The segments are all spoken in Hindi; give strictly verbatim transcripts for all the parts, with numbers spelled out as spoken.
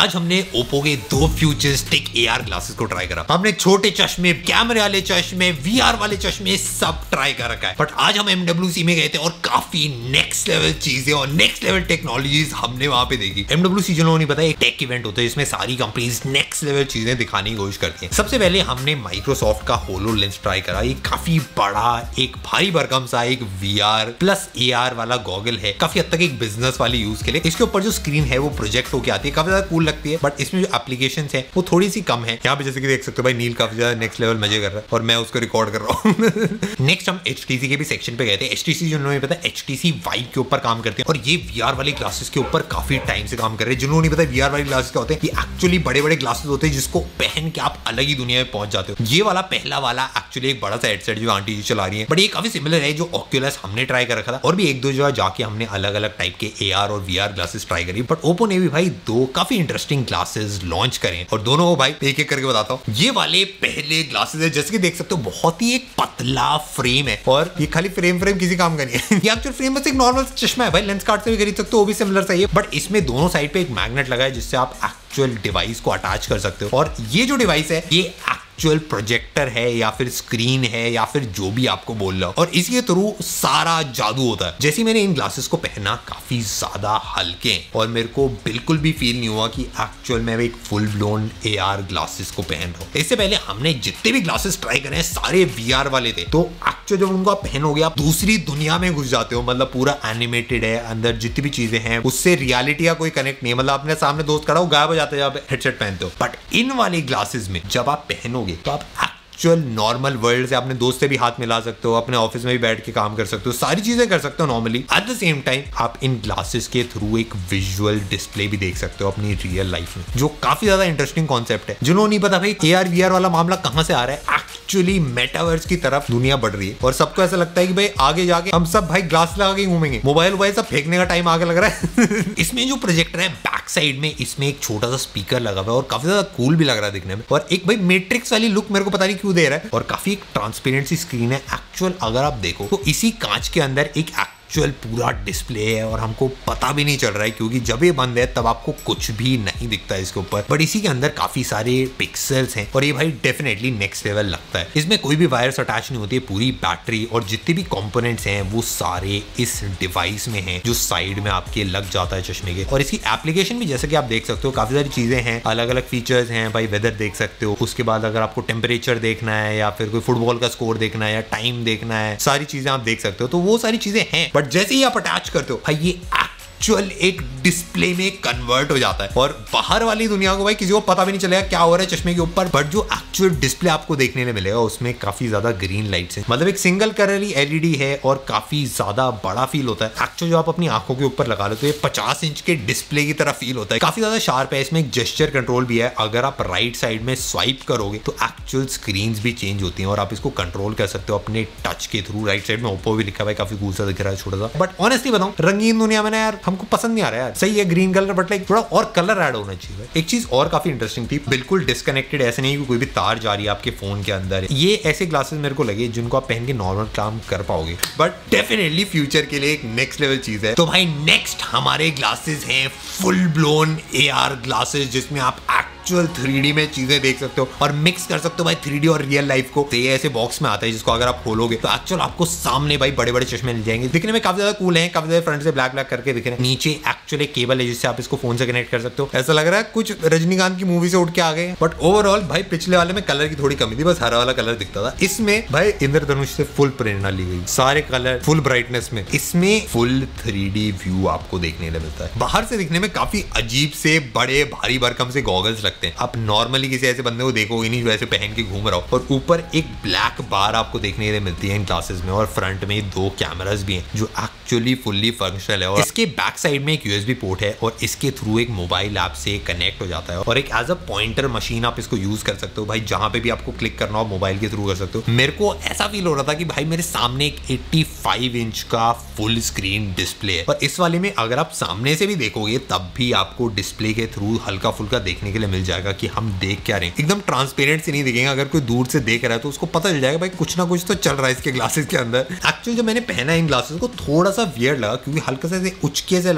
आज हमने ओप्पो के दो फ्यूचरिस्टिक एआर ग्लासेस को ट्राई करा। हमने छोटे चश्मे, कैमरे वाले चश्मे, वीआर वाले चश्मे सब ट्राई कर रखा है। बट आज हम एमडब्ल्यूसी में गए थे और काफी नेक्स्ट लेवल चीजें और नेक्स्ट लेवल टेक्नोलॉजीज हमने वहां पे देखी। एमडब्ल्यूसी जिन लोगों ने पता है एक टेक इवेंट होता है जिसमें सारी कंपनीज नेक्स्ट लेवल चीजें दिखाने की कोशिश करती हैं। सबसे पहले हमने माइक्रोसॉफ्ट का होलोलेंस ट्राई करा। ये काफी बड़ा, एक भारी भरकम सा एक वीआर प्लस एआर वाला गॉगल है। काफी हद तक एक बिजनेस वाले यूज के लिए। इसके ऊपर जो स्क्रीन है वो प्रोजेक्ट होकर आती है, काफी ज्यादा कूल लगती है। बट इसमें जो एप्लीकेशन है वो थोड़ी सी कम है। यहाँ पे जैसे कि देख सकते हो भाई नील काफी ज्यादा नेक्स्ट लेवल मजे कर रहा है और मैं उसको रिकॉर्ड कर रहा हूँ। नेक्स्ट हम एचटीसी के भी सेक्शन पे गए थे। एचटीसी जो उन्होंने पता एचटीसी वाइव के ऊपर काम करते हैं और ये वीआर वाले ग्लासेस के ऊपर काफी टाइम से काम कर रहे हैं। जिन्होंने पता वीआर वाले ग्लासेस क्या होते हैं, ये एक्चुअली बड़े बड़े ग्लासेस होते हैं जिसको पहन के आप अलग ही दुनिया में पहुंच जाते हो। ये वाला पहला वाला एक्चुअली एक बड़ा सा हेडसेट जो आंटी जी चला रही है, बट ये काफी सिमिलर है जो ऑक्यूलस हमने ट्राई कर रखा था। और भी एक दो जगह जाके हमने अलग अलग टाइप के एआर और वीआर ग्लासेस ट्राई करी। बट ओप्पो ने भी भाई दो काफी इंटरेस्टिंग ग्लासेस लॉन्च करें और दोनों को भाई एक एक करके बताता हूँ। ये वाले पहले ग्लासेस है, जैसे कि देख सकते हो बहुत ही एक पतला फ्रेम है और ये खाली फ्रेम फ्रेम किसी काम का नहीं है। ये एक्चुअल फ्रेम बस एक नॉर्मल चश्मा है भाई, लेंस कार्ड से भी खरीद सकते हो, वो भी सिमिलर सा ही है। बट इसमें दोनों साइड पे एक मैग्नेट लगा है जिससे आप एक्चुअल डिवाइस को अटैच कर सकते हो। और ये जो डिवाइस है ये एक्चुअल प्रोजेक्टर है या फिर स्क्रीन है या फिर जो भी आपको बोल रहा हो, और इसके थ्रू सारा जादू होता है। जैसे मैंने इन ग्लासेस को पहना काफी ज्यादा हल्के हैं और मेरे को बिल्कुल भी फील नहीं हुआ कि एक्चुअल मैं एक फुल ब्लोन एआर ग्लासेस को पहन रहा हूँ। इससे पहले हमने जितने भी ग्लासेस ट्राई करे हैं सारे वीआर वाले थे। तो एक्चुअल जब उनको आप पहनोगे आप दूसरी दुनिया में घुस जाते हो। मतलब पूरा एनिमेटेड है, अंदर जितनी भी चीजें हैं उससे रियलिटी का कोई कनेक्ट नहीं है। मतलब अपने सामने दोस्त खड़ा हो गायब हो जाता है जब हेडसेट पहनते हो। बट इन वाले ग्लासेस में जब आप पहनोगे तो आप एक्चुअल नॉर्मल वर्ल्ड से अपने दोस्त से भी हाथ मिला सकते हो, अपने ऑफिस में भी बैठ के काम कर सकते हो, सारी चीजें कर सकते हो normally. At the same time आप इन ग्लासेस के थ्रू एक विजुअल डिस्प्ले भी देख सकते हो अपनी रियल लाइफ में, जो काफी ज्यादा इंटरेस्टिंग कॉन्सेप्ट है। जिन्होंने नहीं पता भाई एआर वीआर वाला मामला कहां से आ रहा है, एक्चुअली मेटावर्स की तरफ दुनिया बढ़ रही है और सबको ऐसा लगता है कि भाई आगे जाके हम सब भाई ग्लास लगा के घूमेंगे, मोबाइल मोबाइल सब फेंकने का टाइम आगे लग रहा है। इसमें जो प्रोजेक्टर है बैक साइड में इसमें एक छोटा सा स्पीकर लगा हुआ है और काफी ज्यादा कूल भी लग रहा है दिखने में। और एक भाई मैट्रिक्स वाली लुक मेरे को पता नहीं क्यों दे रहा है और काफी एक ट्रांसपेरेंसी स्क्रीन है। एक्चुअल अगर आप देखो तो इसी कांच के अंदर एक एक्चुअल पूरा डिस्प्ले है और हमको पता भी नहीं चल रहा है क्योंकि जब ये बंद है तब आपको कुछ भी नहीं दिखता है इसके ऊपर। बट इसी के अंदर काफी सारे पिक्सल्स हैं और ये भाई डेफिनेटली नेक्स्ट लेवल लगता है। इसमें कोई भी वायर्स अटैच नहीं होती है, पूरी बैटरी और जितने भी कंपोनेंट्स हैं वो सारे इस डिवाइस में हैं जो साइड में आपके लग जाता है चश्मे के। और इसकी एप्लीकेशन भी जैसे कि आप देख सकते हो काफी सारी चीजें हैं, अलग अलग फीचर्स हैं भाई। वेदर देख सकते हो, उसके बाद अगर आपको टेम्परेचर देखना है या फिर कोई फुटबॉल का स्कोर देखना है या टाइम देखना है, सारी चीजें आप देख सकते हो। तो वो सारी चीजें हैं। बट जैसे ही आप अटैच करते हो भाई ये एक्चुअल एक डिस्प्ले में कन्वर्ट हो जाता है और बाहर वाली दुनिया को भाई किसी को पता भी नहीं चलेगा क्या हो रहा है चश्मे के ऊपर। बट जो एक्चुअल डिस्प्ले आपको देखने को मिलेगा उसमें काफी ज्यादा ग्रीन लाइट्स हैं। मतलब एक सिंगल कलर एलईडी है और काफी ज्यादा बड़ा फील होता है। एक्चुअल जो आप अपनी आंखों के ऊपर लगा लो तो ये पचास इंच के डिस्प्ले की तरह फील होता है। काफी ज्यादा शार्प है। इसमें एक जेस्चर कंट्रोल भी है। अगर आप राइट साइड में स्वाइप करोगे तो एक्चुअल स्क्रीन भी चेंज होती है और आप इसको कंट्रोल कर सकते हो अपने टच के थ्रू। राइट साइड में ओप्पो भी लिखा हुआ है, काफी कूल सा दिख रहा है छोटा सा। बट ऑनेस्टली बताऊं रंगीन दुनिया में ना यार हमको पसंद नहीं आ रहा है यार। सही है ग्रीन कलर बट लाइक थोड़ा और कलर ऐड होना चाहिए। एक चीज और काफी इंटरेस्टिंग थी, बिल्कुल डिस्कनेक्टेड, ऐसे नहीं कि कोई भी तार जा रही है आपके फोन के अंदर। ये ऐसे ग्लासेस मेरे को लगे जिनको आप पहन के नॉर्मल काम कर पाओगे। बट डेफिनेटली फ्यूचर के लिए एक नेक्स्ट लेवल चीज है। तो भाई नेक्स्ट हमारे ग्लासेस हैं फुल ब्लोन एआर ग्लासेस जिसमें आप एक्चुअल थ्री डी में चीजें देख सकते हो और मिक्स कर सकते हो भाई थ्री डी और रियल लाइफ को। तो ये ऐसे बॉक्स में आता है जिसको अगर आप खोलोगे तो एक्चुअल आपको सामने भाई बड़े बड़े चश्मे मिल जाएंगे। दिखने में काफी ज्यादा कूल है, काफी ज्यादा फ्रंट से ब्लैक ब्लैक करके दिख रहे हैं। नीचे एक्चुअली केबल है जिससे आप इसको फोन से कनेक्ट कर सकते हो। ऐसा लग रहा है कुछ रजनीकांत की मूवी से उठ के आ गए। बट ओवरऑल भाई पिछले वाले में कलर की थोड़ी कमी थी, बस हरा वाला कलर दिखता था। इसमें भाई इंद्रधनुष से फुल प्रेरणा ली गई, सारे कलर फुल ब्राइटनेस में। इसमें फुल थ्री डी व्यू आपको देखने को मिलता है। बाहर से दिखने में काफी अजीब से बड़े भारी भरकम से गॉगल्स लगते हैं। आप नॉर्मली किसी ऐसे बंदे को देखोगे नहीं जो ऐसे पहन के घूम रहा हो। और ऊपर एक ब्लैक बार आपको देखने को मिलती है इन ग्लासेस में और फ्रंट में दो कैमरास भी हैं जो एक्चुअली फुल्ली फंक्शनल है। और इसके बैक साइड में एक यूएसबी पोर्ट है और इसके थ्रू एक मोबाइल ऐप से कनेक्ट हो जाता है और एक एज अ पॉइंटर मशीन आप इसको यूज कर सकते हो भाई। जहां पे भी आपको क्लिक करना हो मोबाइल के थ्रू कर सकते हो। मेरे को ऐसा फील हो रहा था कि भाई मेरे सामने एक पचासी इंच का फुल स्क्रीन डिस्प्ले है और इस वाले में अगर आप सामने से भी देखोगे तब भी आपको डिस्प्ले के थ्रू हल्का फुल्का देखने के लिए मिल जाएगा कि हम देख क्या रहे हैं। एकदम ट्रांसपेरेंट से नहीं दिखेगा। अगर कोई दूर से देख रहा है तो उसको पता चल जाएगा भाई कुछ ना कुछ तो चल रहा है इसके ग्लासेस के अंदर। एक्चुअली जब मैंने पहना इन ग्लासेस को थोड़ा सा वियर्ड लगा क्योंकि हल्का सा उचके से लगे क्योंकि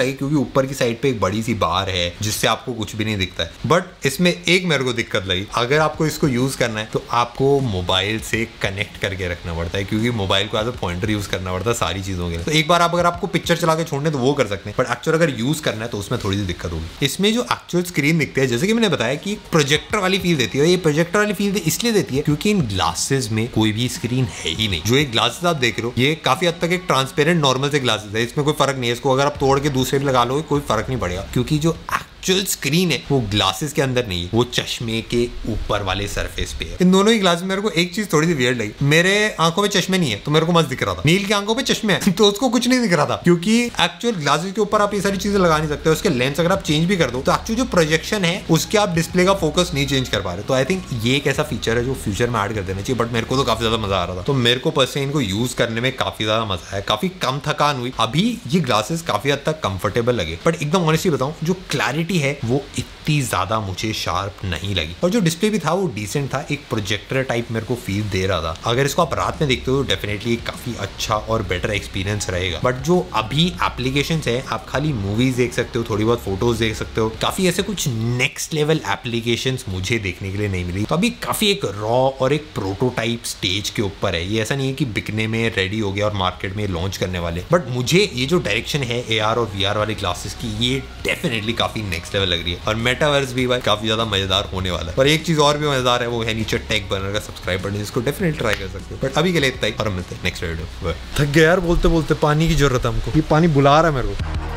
ऊपर की साइड पे एक बड़ी सी बार है जिससे आपको कुछ भी नहीं दिखता है। बट इसमें एक मेरे को दिक्कत लगी, अगर आपको इसको यूज करना है तो आपको मोबाइल से कनेक्ट करके रखना पड़ता है, क्योंकि मोबाइल को एज अ पॉइंटर यूज करना पड़ता है सारी चीजों के लिए। तो एक बार आप अगर आपको पिक्चर चला के छोड़ने तो वो कर सकते हैं, बट एक्चुअल अगर यूज करना है तो उसमें थोड़ी सी दिक्कत होगी। इसमें जो एक्चुअल स्क्रीन दिखती है, जैसे कि मैंने बताया कि प्रोजेक्टर वाली फील देती है। ये प्रोजेक्टर वाली फील इसलिए देती है क्योंकि इन ग्लासेस में कोई भी स्क्रीन है ही नहीं। जो एक ग्लासेस आप देख रहे हो ये काफी हद तक एक ट्रांसपेरेंट नॉर्मल से ग्लासेस है, इसमें कोई फर्क नहीं है। इसको अगर आप तोड़ के दूसरे भी लगा लो कोई फर्क नहीं पड़ेगा, क्योंकि जो एक्चुअल स्क्रीन है वो ग्लासेस के अंदर नहीं है, वो चश्मे के ऊपर वाले सरफेस पे है। इन दोनों ही ग्लासेस मेरे को एक चीज थोड़ी सी वियर्ड लगी, मेरे आंखों में चश्मे नहीं है तो मेरे को मस्त दिख रहा था, नील की आंखों में चश्मे है तो उसको कुछ नहीं दिख रहा था, क्योंकि एक्चुअल ग्लासेस के ऊपर आप ये सारी चीजें लगा नहीं सकते। उसके लेंस अगर आप चेंज भी कर दो तो एक्चुअल जो प्रोजेक्शन है उसके आप डिस्प्ले का फोकस नहीं चेंज कर पा रहे। तो आई थिंक ये एक ऐसा फीचर है जो फ्यूचर में ऐड कर देना चाहिए, बट मेरे को तो काफी ज्यादा मजा आ रहा था। तो मेरे को पर्सनली इनको यूज करने में काफी ज्यादा मजा आया, काफी कम थकान हुई। अभी ये ग्लासेस काफी हद तक कंफर्टेबल लगे, बट एकदम ऑनेस्टली बताऊं जो क्लैरिटी है वो इतनी ज्यादा मुझे शार्प नहीं लगी। और जो डिस्प्ले भी था वो डिसेंट था, एक प्रोजेक्टर टाइप मेरे को फील दे रहा था। अगर इसको आप रात में देखते हो डेफिनेटली काफी अच्छा और बेटर एक्सपीरियंस रहेगा। बट जो अभी एप्लीकेशंस है आप खाली मूवीज देख सकते हो, थोड़ी बहुत फोटोज देख सकते हो, काफी ऐसे कुछ नेक्स्ट लेवल एप्लीकेशंस मुझे देखने के लिए नहीं मिली। तो अभी काफी एक रॉ और एक प्रोटोटाइप स्टेज के ऊपर है। ये ऐसा नहीं है कि बिकने में रेडी हो गया और मार्केट में लॉन्च करने वाले, बट मुझे ये जो डायरेक्शन है ए आर और वी आर वाले ग्लासेस की ये डेफिनेटली काफी नेक्स्ट लेवल लग रही है। और मेटावर्स भी भाई काफी ज्यादा मजेदार होने वाला है। और एक चीज और भी मजेदार है वो है नीचे टेक बर्नर का सब्सक्राइब बटन, जिसको डेफिनेटली ट्राई कर सकते हो। बट अभी के लिए इतना ही और मिलते हैं नेक्स्ट वीडियो। थक गया यार बोलते बोलते, पानी की जरूरत है हमको, ये पानी बुला रहा है मेरे को।